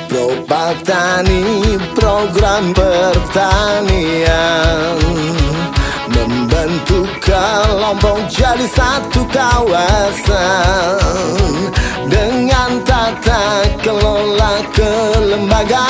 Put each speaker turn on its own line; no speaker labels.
Propaktani, program pertanian, membentuk kelompok jadi satu kawasan dengan tata kelola kelembagaan.